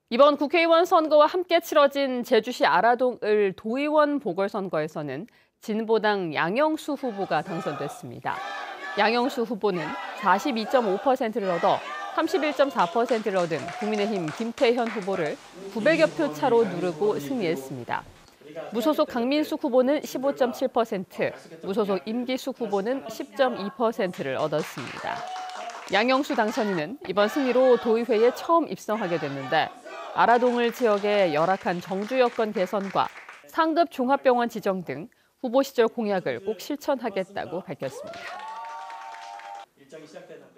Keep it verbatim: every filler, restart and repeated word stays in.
이번 국회의원 선거와 함께 치러진 제주시 아라동을 도의원 보궐선거에서는 진보당 양영수 후보가 당선됐습니다. 양영수 후보는 사십이 점 오 퍼센트를 얻어 삼십일 점 사 퍼센트를 얻은 국민의힘 김태현 후보를 구백여 표 차로 누르고 승리했습니다. 무소속 강민숙 후보는 십오 점 칠 퍼센트, 무소속 임기숙 후보는 십 점 이 퍼센트를 얻었습니다. 양영수 당선인은 이번 승리로 도의회에 처음 입성하게 됐는데 아라동을 지역의 열악한 정주 여건 개선과 상급 종합병원 지정 등 후보 시절 공약을 꼭 실천하겠다고 밝혔습니다.